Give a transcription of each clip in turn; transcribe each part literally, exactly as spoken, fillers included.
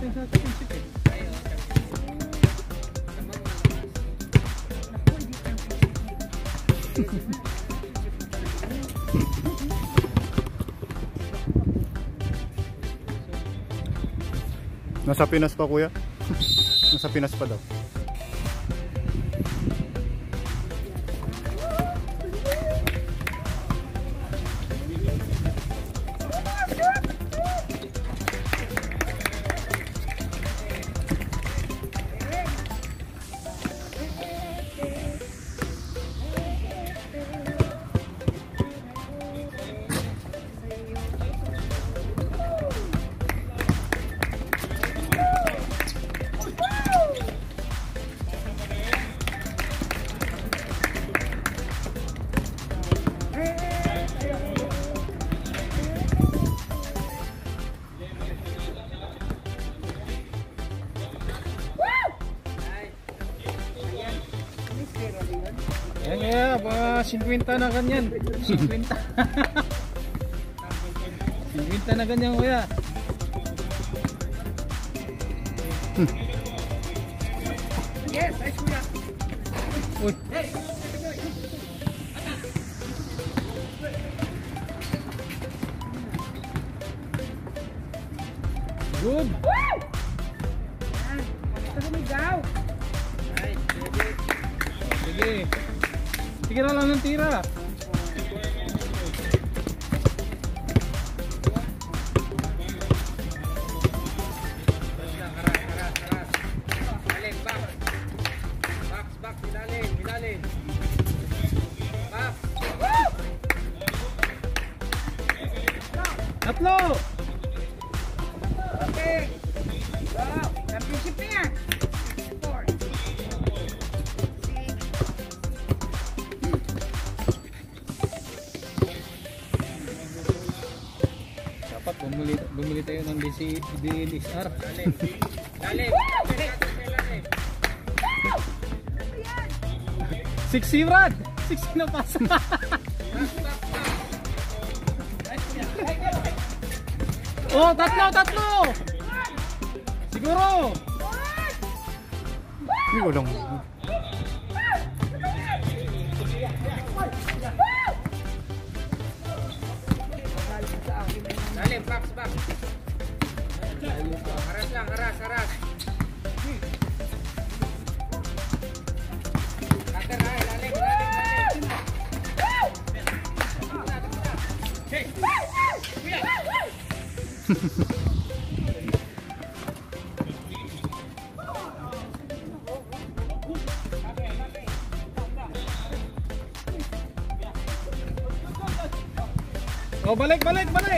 natin sa championship eh. Nasa Pinas pa kuya? Nasa Pinas pa daw. Yan kaya, mga fifty na ganyan. fifty. fifty na ganyan kuya. Hmm. Yes, nice kuya. Uy. Hey. Good. Woo! Yan, ito lumigaw. Ay, sige. Sige. Tira lang ng tira. Tatlo. Okay. Wow, championship na yan. Four. Dapat bumili, bumili tayo ng D S R. Dali. Dali. sixty rad. sixty na pasa. Oh, tatlo, tatlo. Siguro. Hindi ko lang. Dali, box, box. Haras lang, haras, haras. Takar, dali, dali, dali. Hey. Oh, balik, balik, balik.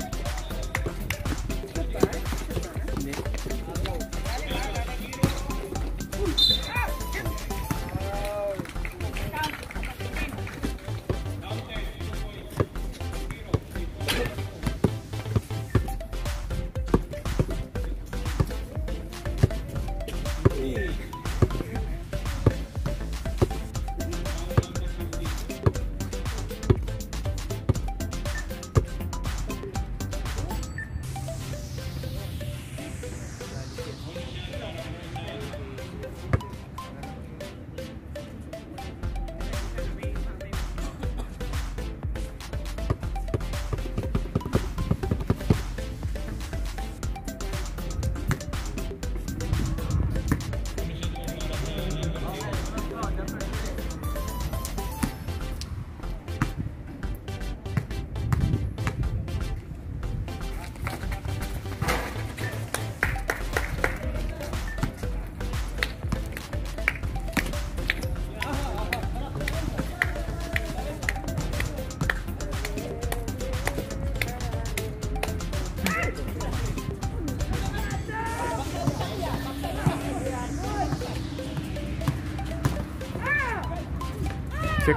Check.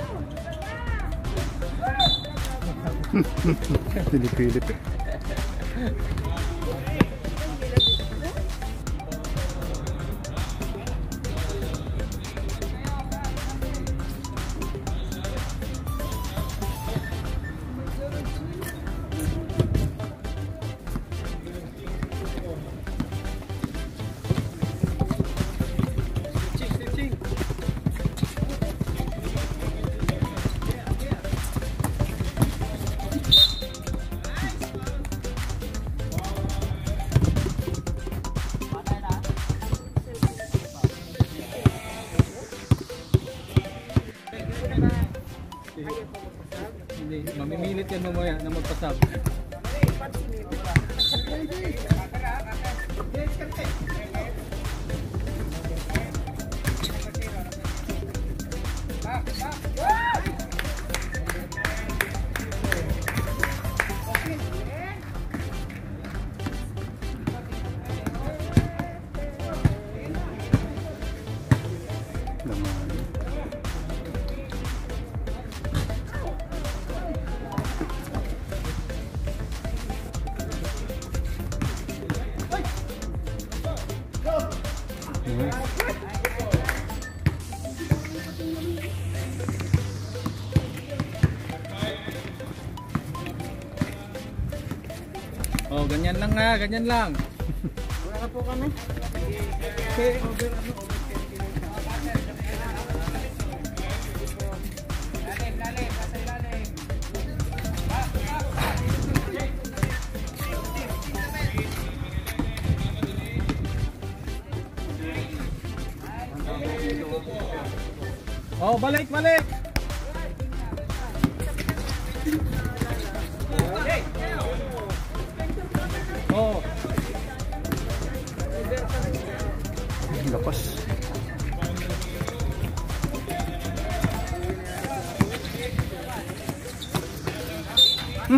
Pilip-pilip eh. Hindi, mamimilit yan mamaya na magpasab. Oh, ganyan lang nga, ganyan lang. Wala na po kami. Okay, over ano? Lalim, lalim, nasa ilalim. Oh, balik, balik. Oh. Lapas. Hmm.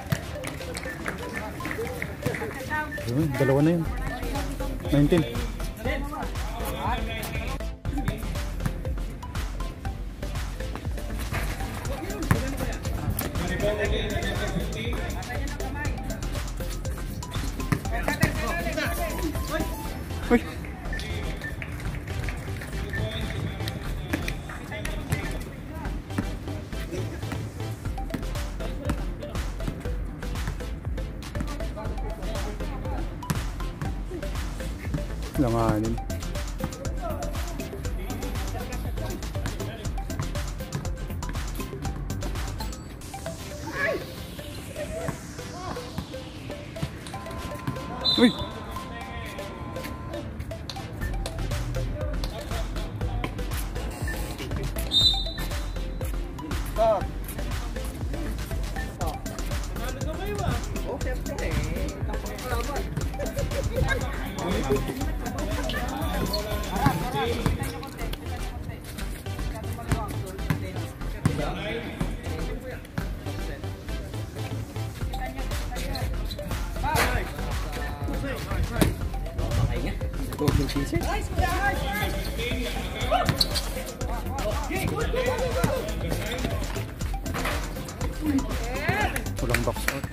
Yun, dalawa na yun. nineteen. Uy. Langanin. Uy. Walang box out.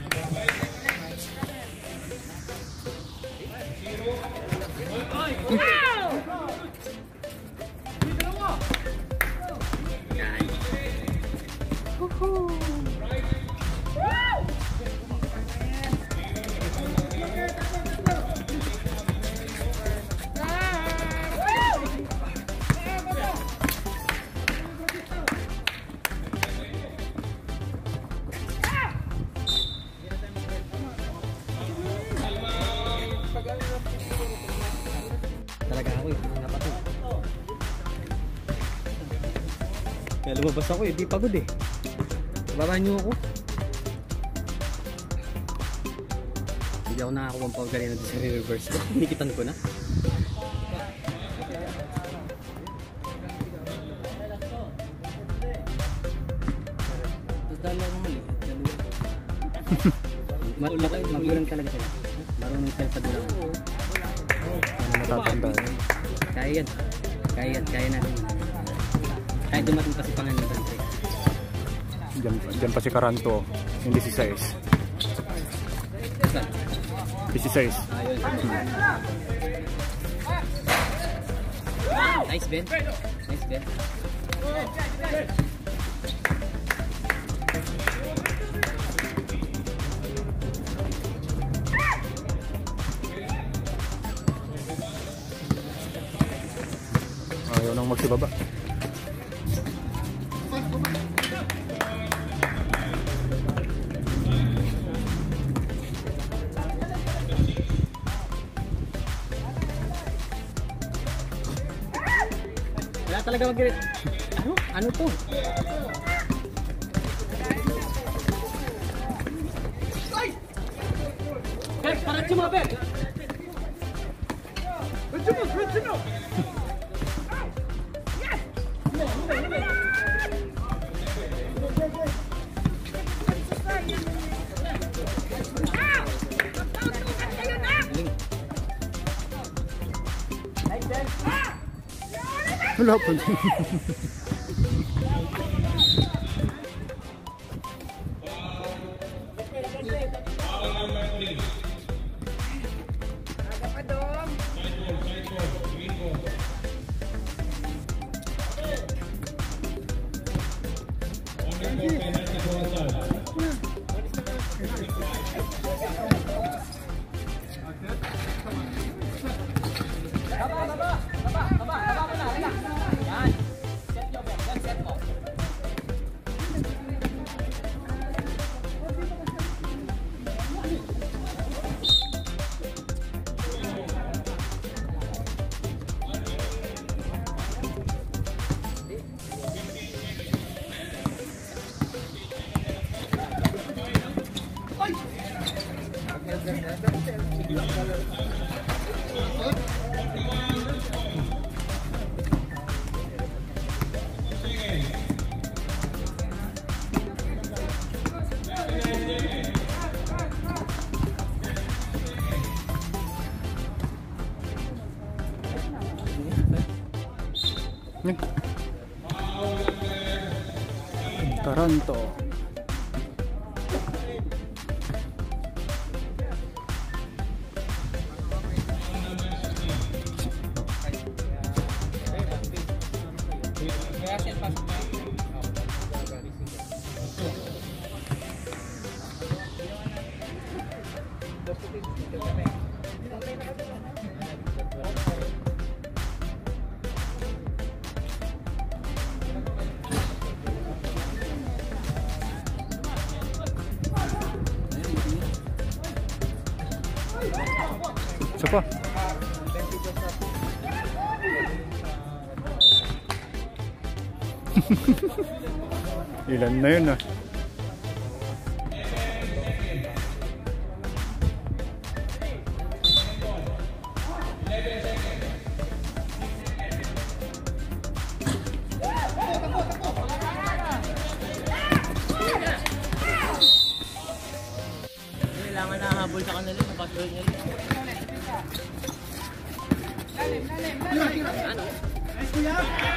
Talaga ako eh, napatid. Kaya lumabas ako eh, di pagod eh. Babahan niyo ako. Hindi ako nakakuha ang pag kanina sa reverse ko. Hinikitan ko na. Tapos dalawa ng mali. Magulang talaga sila. Marunong sila sa dulang. Ano matatandaan? Kaya yan. Kaya yan. Kaya natin. Kahit dumating pa si Panginoon. Diyan, diyan pa si Karanto. Yung sixteen. Saan? sixteen. Ayun. Nice, Ben. Nice, Ben. Ayaw nang magsibaba. Wala talaga mag- Ano? Ano to? Wala pa. Taranto. Isa pa. Ilan na yun ah. Kailangan na habol sa kanila sa patrol niya. Lalim, lalim, lalim. Ano? Nice kuya.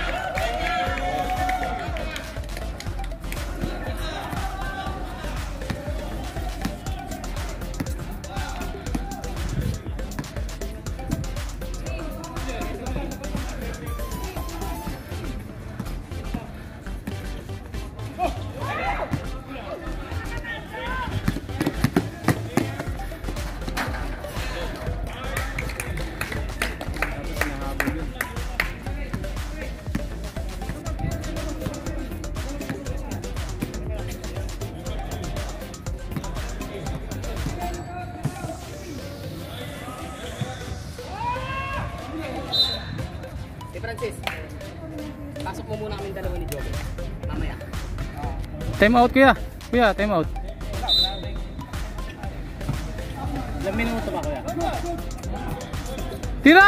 Francis, pasok mo muna kami dalawa ni Joey. Mamaya. Time out kuya. Kuya, time out. Ilang minuto ba kuya? Tira!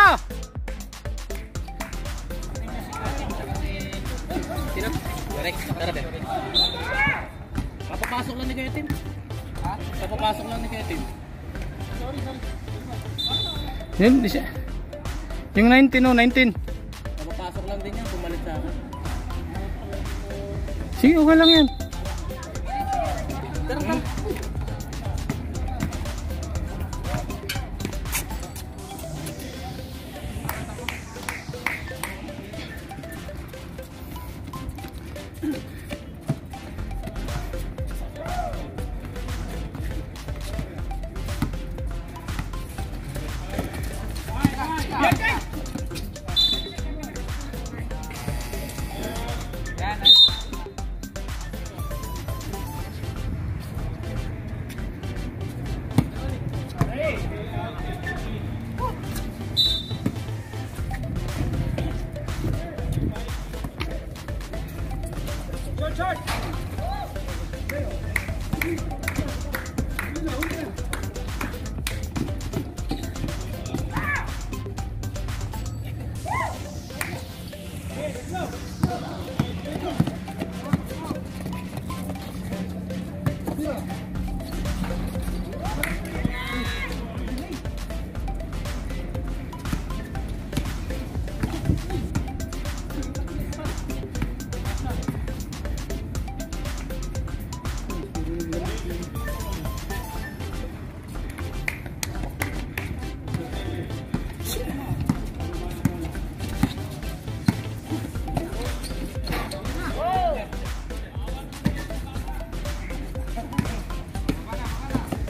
Tira? Direct. Tara din. Kapapasok lang ni Kuya Tim. Ha? Kapapasok lang ni Kuya Tim. Sorry, sorry. Yun, di siya. Yung nineteen oh, nineteen. Kapapasok lang din yan, pumalit sa akin. Sige, okay lang yan. Tara, tara.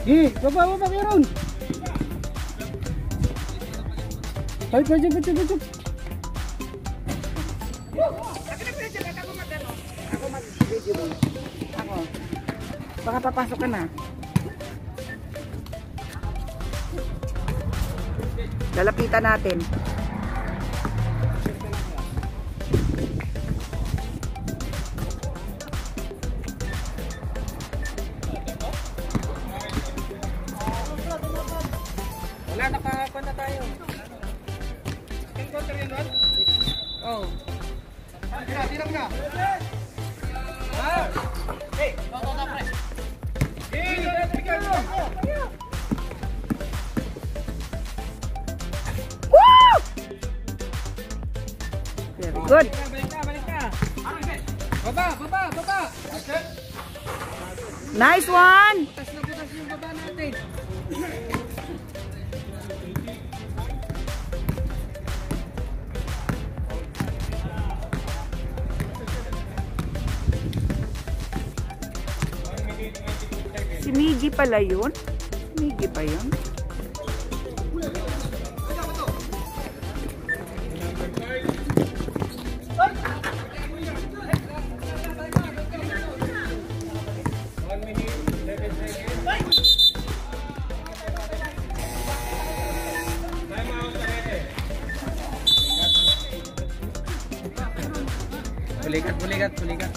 Eh, baba, baba kayo ron. Ay, pwede, pwede, pwede. Ako. Baka papasok ka na. Lalapitan natin. Wala, nakapan na tayo. Encounter yun, Rod? Oo. Tira, tira mo na. Ah! Hey! Toto na, pre. Hey! Bigyan mo! Woo! Very good. Balik ka, balik ka. Baba, baba, baba. Nice one. Butas na butas yung baba natin. Si Miggy pala yun? Miggy pa yun? Bulikat, bulikat, bulikat.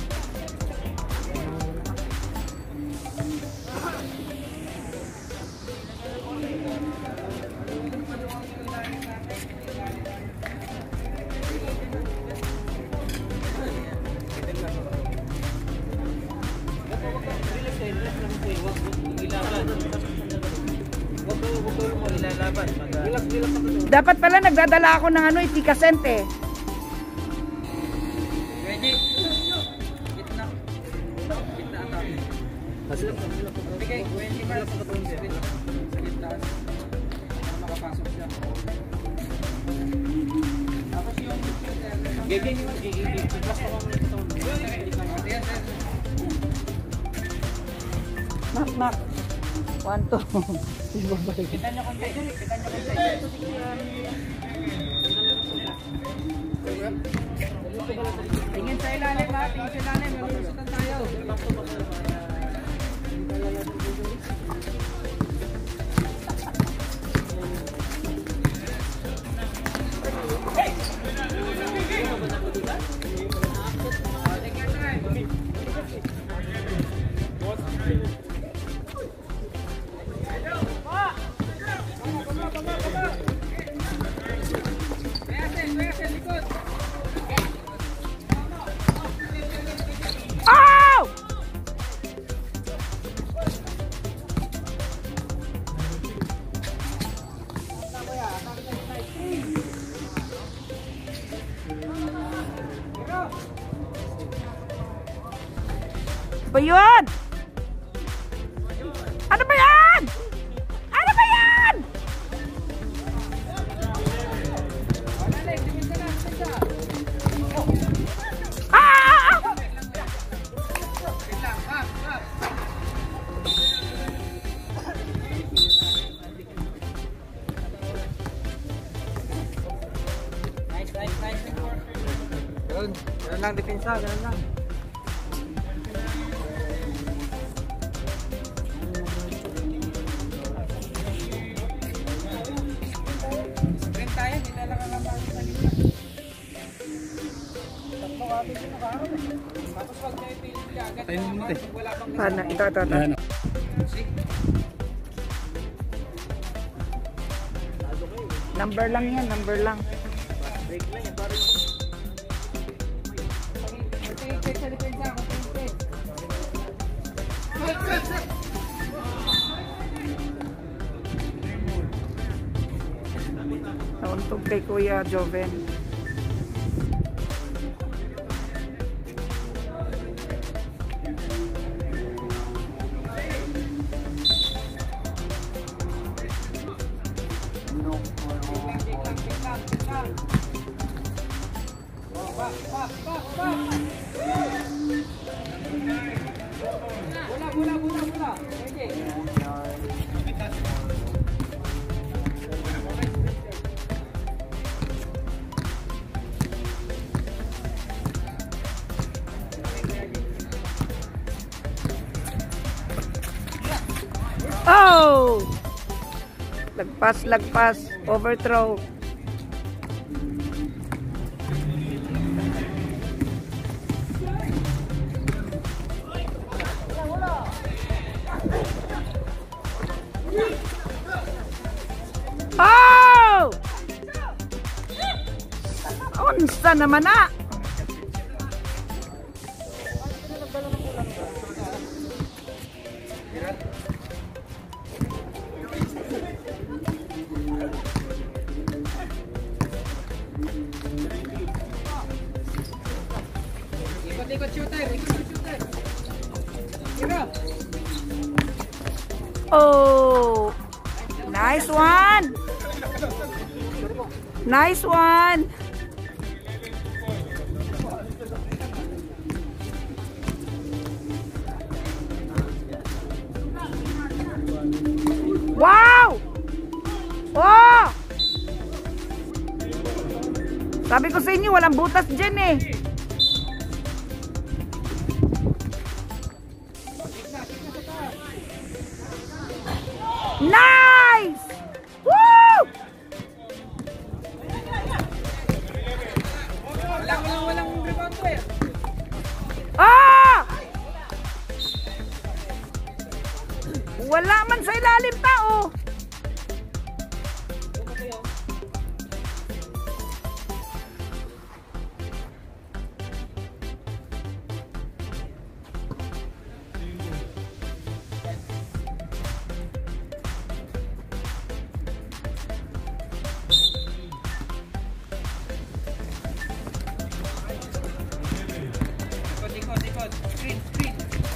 Dapat pala nagdadala ako ng ano, itikasent eh. Ready? Gitna. Gitna ata. Bigay, twenty miles sa gitna. Para makapasok siya. Tapos yung giging yung giging. Plus ako ng ito. Knock, knock. One, two. Kita nyo konti. Kita nyo konti. Tingin sa ilalim ha. Tingin sa ilalim. Malusutan tayo. Oh! Ba yun? Ano ba yan? Ano ba yan? Ah! Nice, nice, nice. Ganun. Ganun lang, depensa. Ganun lang. Sprint tayo. Hindi na lang ang mga sa gitna. Tatlo kami yung nakaharap eh. Tapos wag na ipilit ka agad. Tayo mo muna eh. Wala pang Paano? Ito, ito, ito. Number lang yan, number lang. Break lang yan. Parang yung... Konti-konti sa depensa. Konti-konti. Nauntog kay Kuya Joven. Bola, bola, bola, bola. Pwede. Oh! Lagpas, lagpas. Overthrow. Oh! Unsa naman na? Ikot-ikot shooter, ikot shooter. Hero. Oh! Nice one! Nice one! Wow! Oh! Sabi ko sa inyo, walang butas dyan eh. Nice! Woo! Walang, walang, walang rebound ko eh. Ah! Wala man sa ilalim tao. Ikot, ikot. Screen, screen.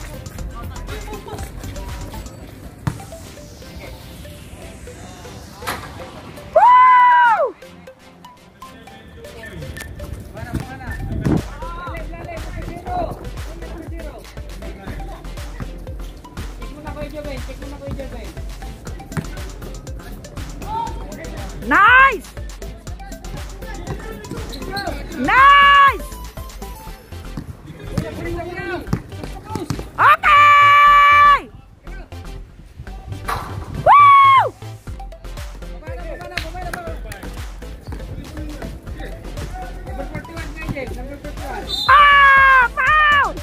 Woo! Mana, mana. Lalim, lalim. Zero. Zero. Check mo na ko i-jab eh. Check mo na ko i-jab eh. Nice! Nice! Okay! Woo! Number forty-one, Magic. Number forty-one. Ah! Foul!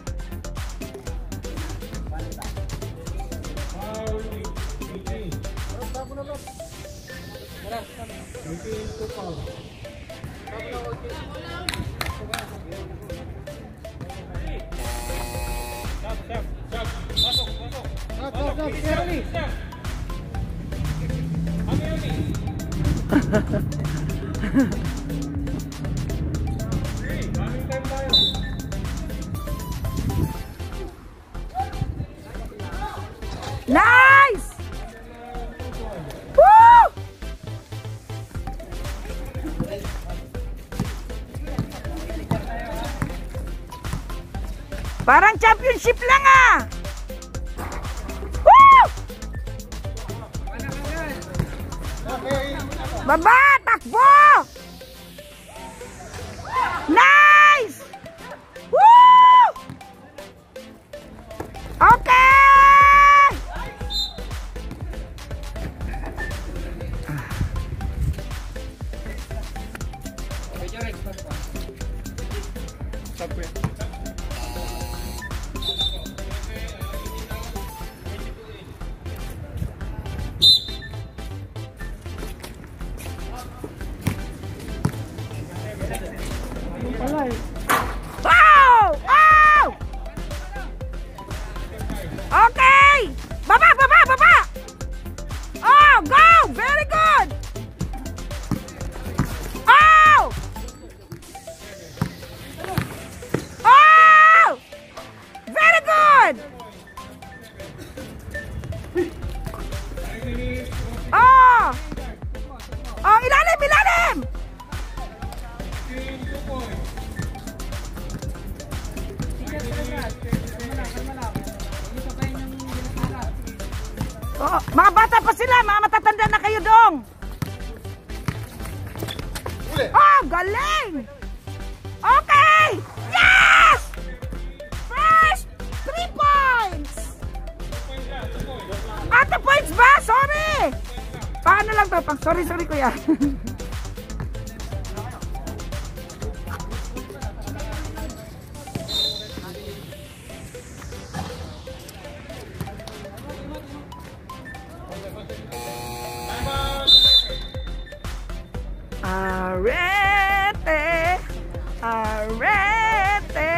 Stop, stop, stop. Early. Nice! Woo! Parang championship lang ah! Woo! Baba! Takbo! Nice! Woo! Okay! Stop ko yan. Wow! Oh! Okay! Baba, baba, baba! Oh, go! Very good! Oh! Oh! Very good! Oh! Oh, ilalim, ilalim! Oh, mga bata pa sila, mga matatanda na kayo dong. Oh, galing! Okay! Yes! First, three points! At the Ah, ano lang to? Pang sorry, sorry kuya. Arete. Arete.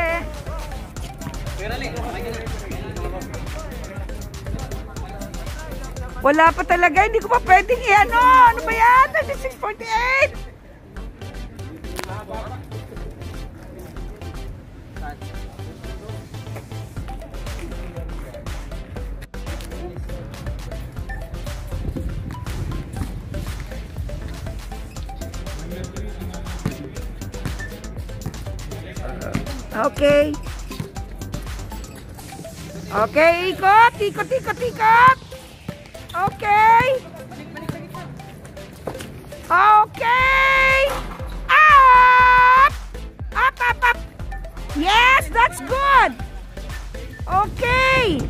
Wala pa talaga, hindi ko pa pwedeng i-ano. Ano ba yan? thirty-six forty-eight. Okay. Okay, ikot, ikot, ikot, ikot. Okay. Okay. Up. Up, up, up. Yes, that's good. Okay.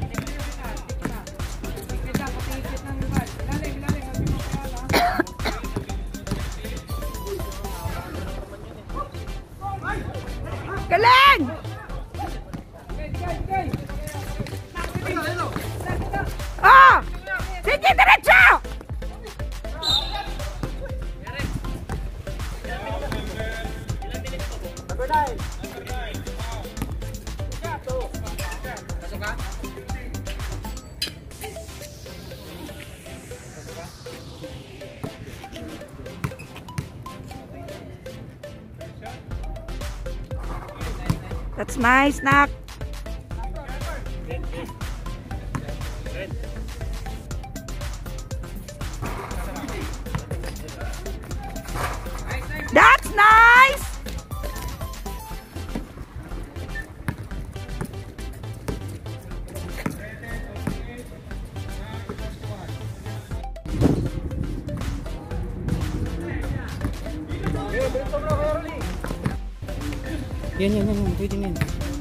Galing. Ah! Sige, diretso! That's my snack. That's nice. Yan, yan, yan, yan. Pwede yan.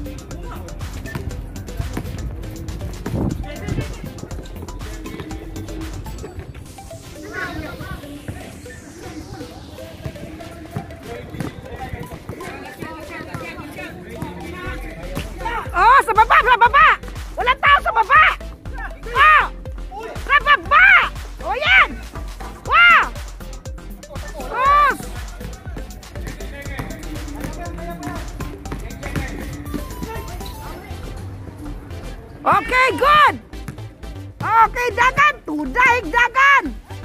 Oh, sa baba, sa baba. Walang tao sa baba. Oh, sa baba. Oh, yan. Wow. Sus. Okay, good. Okay, dagan. Tudahig dagan.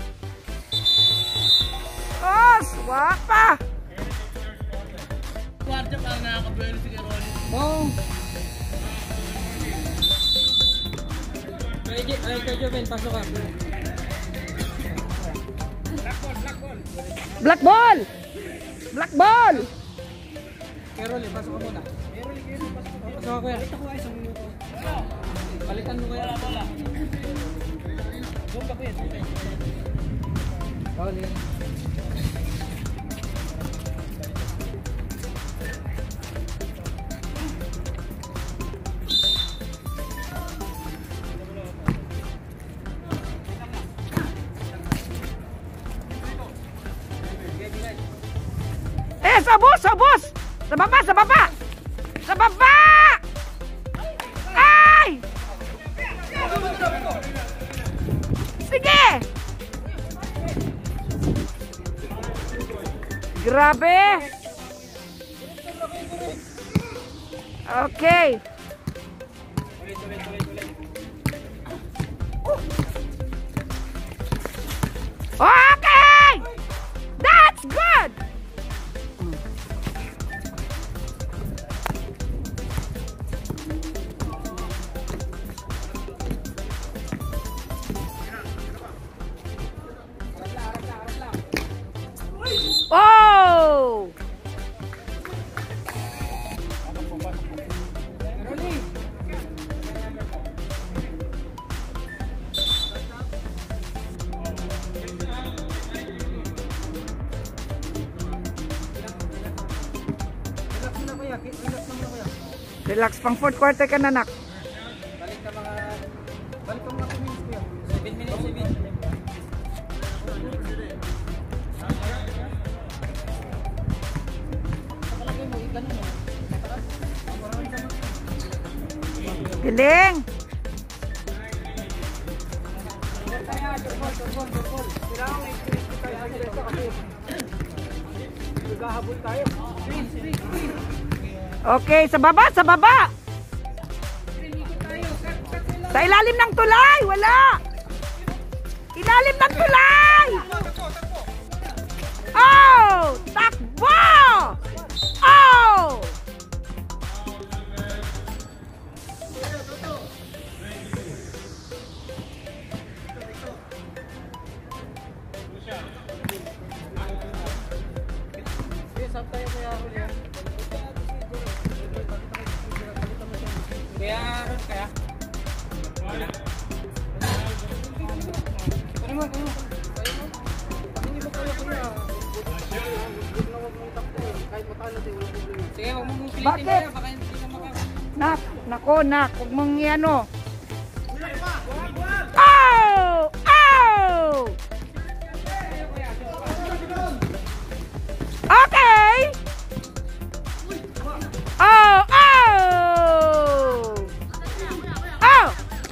Oh, swapa. Kwarta parang nakakabuelo si Keroli. Oh. Ay, ay, kay Joven, pasok ka. Black ball. Black ball. Keroli, pasok ka muna. Pasok ka kuya. Palitan mo kuya. Doon ka kuya. Bawal yan. Eh, sa bus, sa bus. Sa baba, sa baba. Sa baba. Ay! Sige. Grabe. Okay. Okay. That's good. Oh! Relax, pang fourth quarter ka na, nak. Balik ka mga... Balik ka mga two minutes kuya. seven minutes, seven. Galing. Okay, sa baba, sa baba. Sa ilalim ng tulay, wala. Ilalim ng tulay. Oh, takbo. Oh. Kaya ron kaya. Ano mo, ano mo? Hindi mo kaya kuya. Kahit matalo din wala problema. Sige, wag mo mong pilitin Bakit? kaya baka hindi ka maka. Nak, nako, nak, huwag mong ano. Oh! Oh! Okay! Oh! Oh! Oh!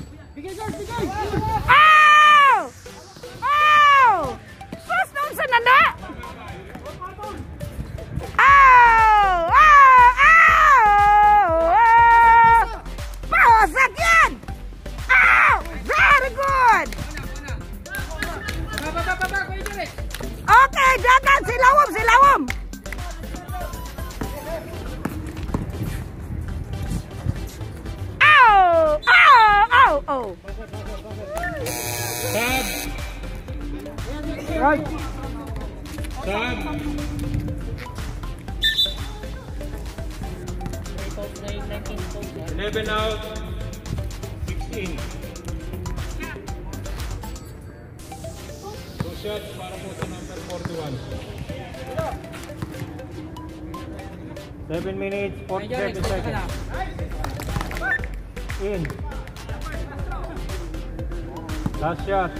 Oh! Oh! Sus, noon sa nana? Oh! Oh! Oh! Pawasak yan! Oh! Very good! Baba, baba, baba, kuya Derek. Okay, dagan, silawom, silawom! Oh! Oh! Oh! Oh! Right. eleven out, sixteen. Two shots para po sa number forty-one. seven minutes, forty-seven seconds. In. Last shot.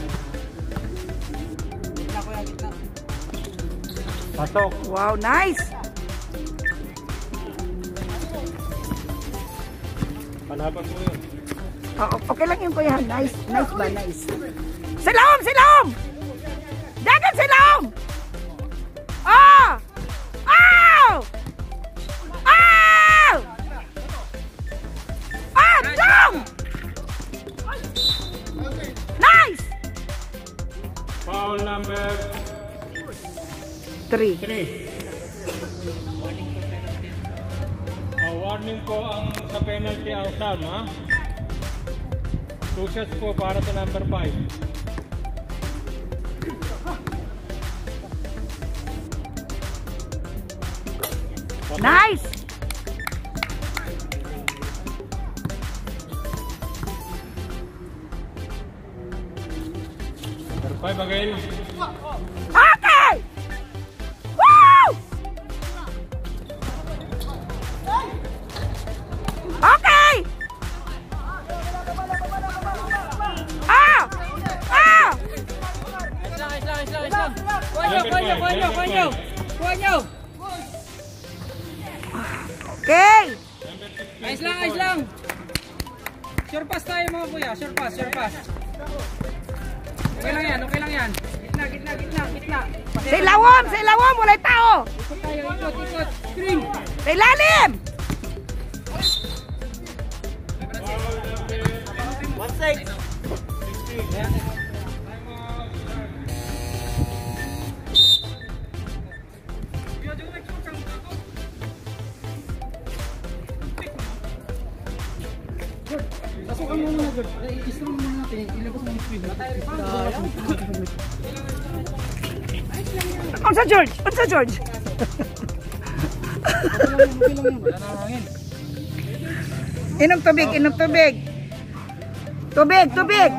Gitna kuya, gitna. Pasok. Wow, nice! Panapan mo yun. Oh, okay lang yun, kuya. Nice, nice ba? Nice. Silawom, silawom! Dagan, silawom! Oh! Oh! Oh! Oh, dong! Nice! Foul number Three. three. Uh, warning po ang sa penalty ang Sam, ha? Two shots po para sa number five. Nice! Number five again. Okay! Woo! Okay! Ah! Ah! Islang, islang, islang, islang. Kuha nyo, kuha nyo, kuha nyo, kuha nyo. Kuha nyo. Okay! Ayos lang, ayos lang. Sure pass tayo mga kuya, sure pass, sure pass. Okay lang yan, okay lang yan. Gitna, gitna, gitna, gitna. Silawom! Silawom! Walay tao! Ikot tayo, ikot, ikot. Screen. Sa ilalim! One side. Pasukan mo muna, George. I-strong muna natin. Ilabas mo yung screen. Unsa George? Unsa George? Inom tubig, inom tubig. Tubig, tubig.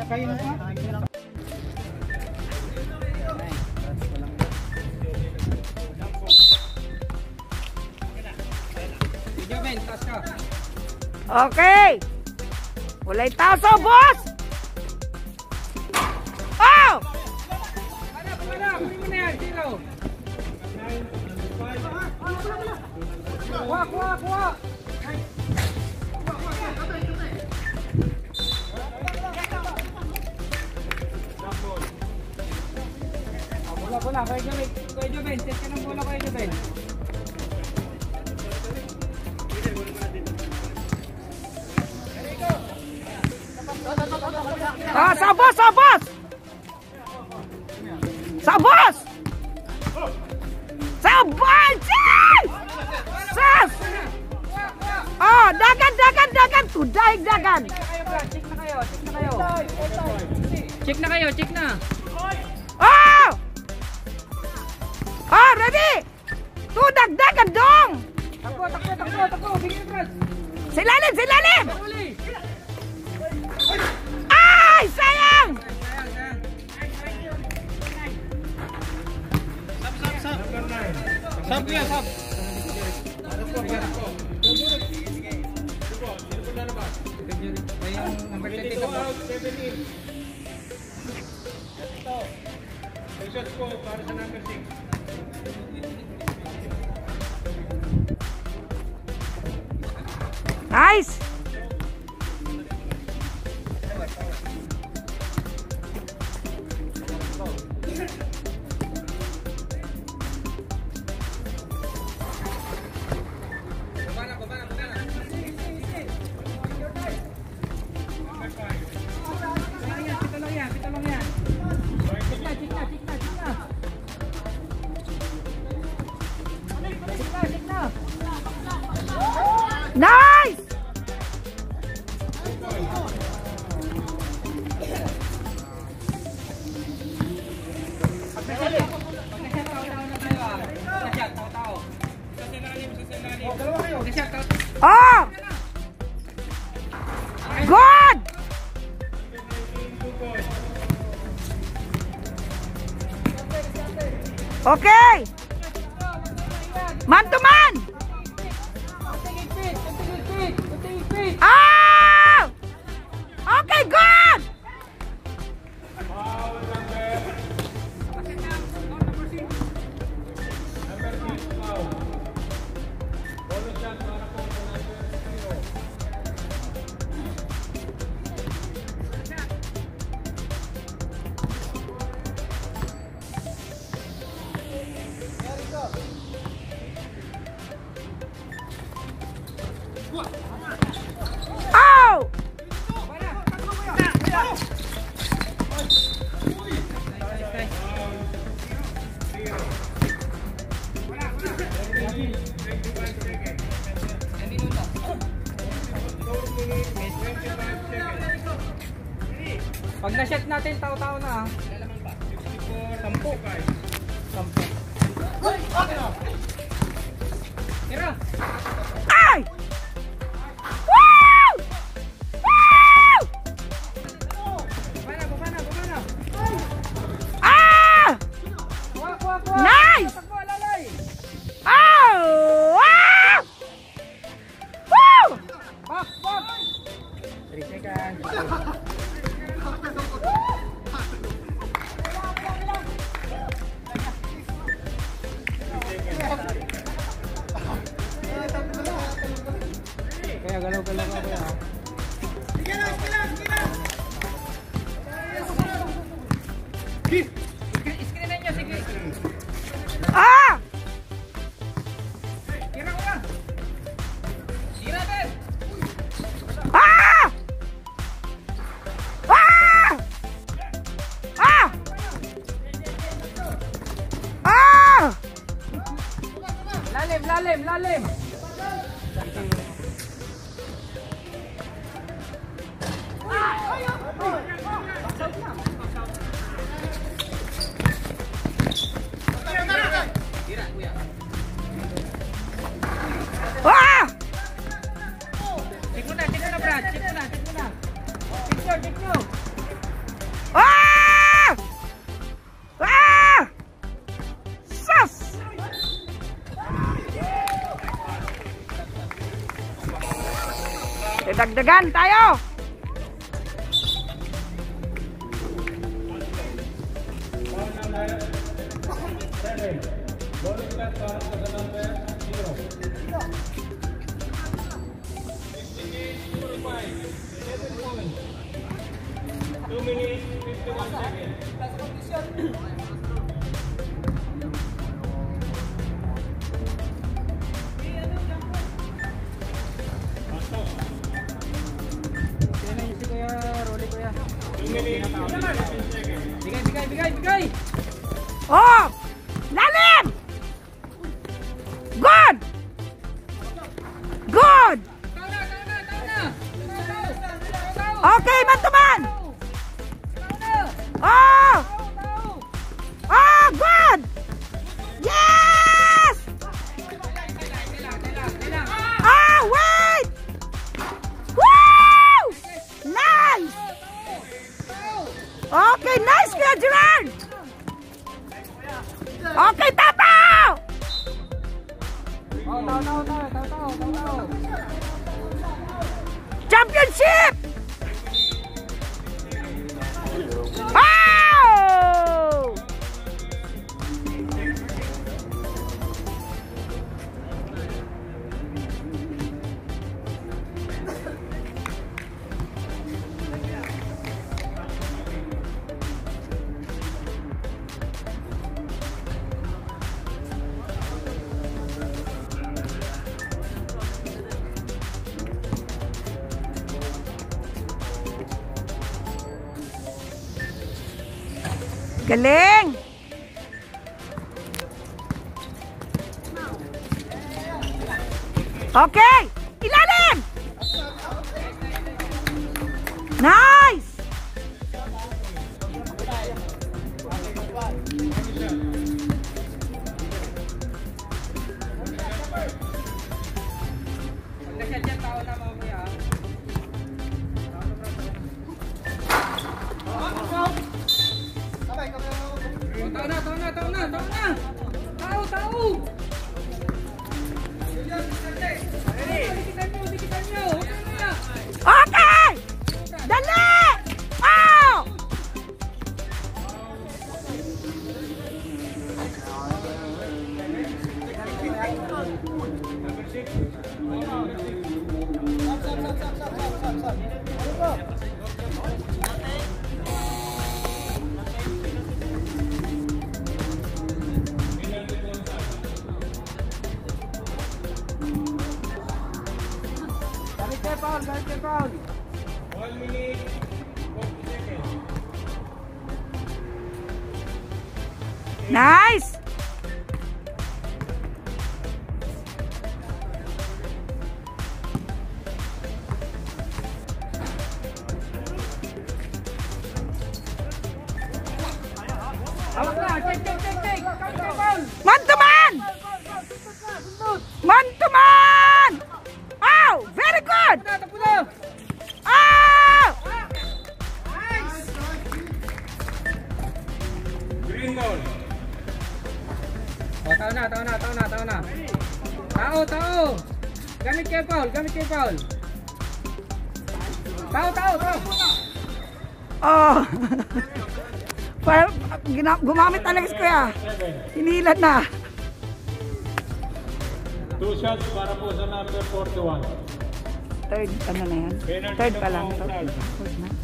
Video Ben, taas ka. Okay. Walay taso, boss. Oh! Wala, wala. Kunin mo na yan, zero. Kuha, kuha, kuha. Ah, sabos, sabos! Sabos! Sabos! Sas! Oh, dagan, dagan, dagan! Tuday, dagan! Check na kayo, check na kayo. Check na kayo, check na. Oh! Oh, ready! Tudag, dagan, dong! Takbo, takbo, takbo, takbo. Bigyan Brad. Sa ilalim, sa ilalim! Uli. Ay, sayang! Sab kuya, sab. Yung number twenty ka ba? Nice! Pito lang yan, pito lang yan. Check na, check na, check na, check na. Check na, check na. Nice! Oh! Good! Okay! Man to man! Ah! Okay, good! Oh! Pag na-shot natin, tao-tao na. Sampu. Sampu. Tira. Ay! Woo! Woo! Bumana, bumana, bumana. Ah! Kuha, kuha, kuha. Nice! Takbo, lalay. Oh! Ah! Woo! Back, back. three seconds. Kaya galaw-galaw ka kaya. Sige lang, sige lang, sige lang. Screenan nyo, sige. Ah! Tira ko na. Tira din. Ah! Ah! Ah! Ah! Lalim, lalim, lalim. Ah! Check mo na, check mo na, Brad. Check mo na, check mo na. Check nyo, check nyo. Ah! Ah! Sus! Dagdagan tayo! Bigay, bigay, bigay, bigay! Oh! Lalim! Good! Good! Tao na, tao na, tao na! Tao, tao, tao! Okay, man to man! Tao na! Oh! Tao, tao! Oh, good! Yes! Ah, wait! Woo! Nice! Okay, nice, Kuya Gerard! Okay, Tato! Oh, tao, tao, tao, tao, tao, tao, tao! Championship! Oh! Galing! Okay! Ilalim! Nice! Pagdasal dyan, tao na mga kuya. Oh, tao na, tao na, tao na, tao na! Tao, tao! Dikitan nyo, dikitan nyo! Okay! Dali! Oh! Galit kay Paul, galit kay Paul! Nice! Hawak na! Check, check, check, check! Galit kay Paul! Man to man! Man to man! Oh! Very good! Tapo na, tapo na! Oh! Oh, tao na, tao na, tao na, tao na. Tao, tao. Gamit kay Paul, gamit kay Paul. Tao, tao, tao. Oh! Para, gina- gumamit talaga si Kuya. Hinilat na. Two shots para po sa number forty-one. Third, ano na yan? Third pa lang. Third, third na.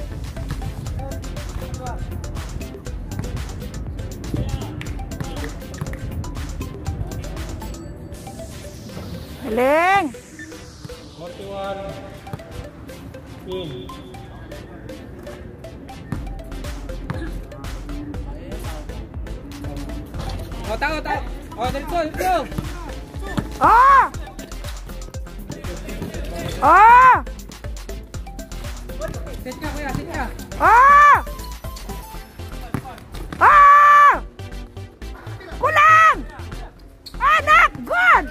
Galing! forty-one. Pin. Oh, tao, tao. Oh, dito, dito. Oh! Oh! Sit ka, kuya, sit ka. Oh! Oh! Kulang! Anak! Good!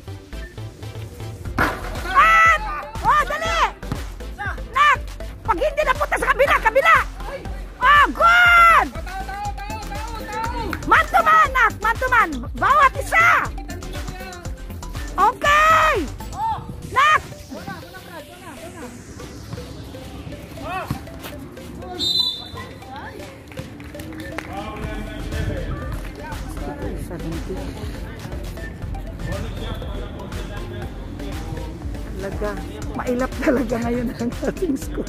At! Oh, dali! Nak! Pag hindi napunta sa kabila, kabila! Oh, good! Oh, tao, tao, tao, tao, tao. Man to man, nak! Man to man! Bawat isa! Kita nyo na, kuya. Okay! Nak! Wala, wala, Brad, wala, wala. Talaga, mailap talaga ngayon ang ating school.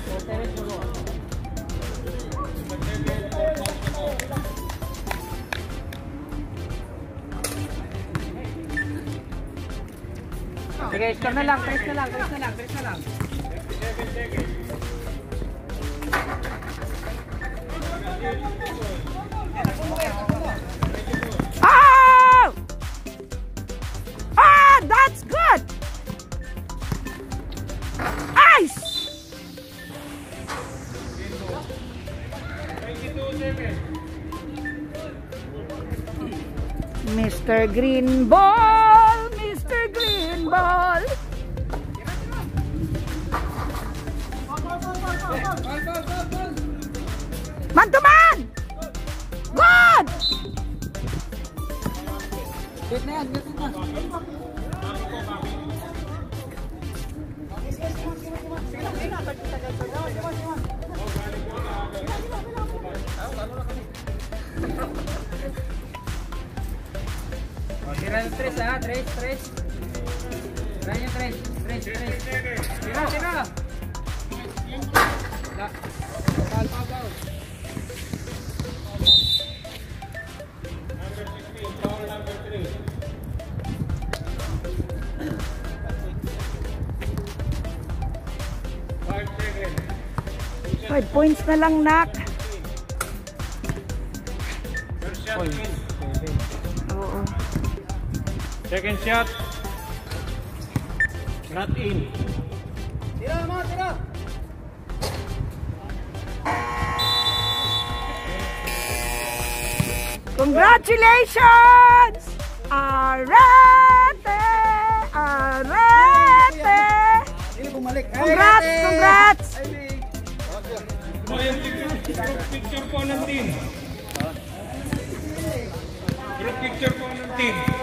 Sige, score na lang, tres na lang, tres na lang, tres na lang. Mister Green Ball, Mister Green Ball. Man to man! Good! Wait na yan, wait na. O, tira yung tres ha, tres, tres. Tira yung tres, tres, tres. Tira, tira. Wala. Bawal, bawal. Five points na lang, nak. Oo. Second shot. Not in. Tira mga, tira. Congratulations! Arete! Arete! Hindi bumalik. Congrats! Congrats! Group picture po ng team. Group picture po ng team.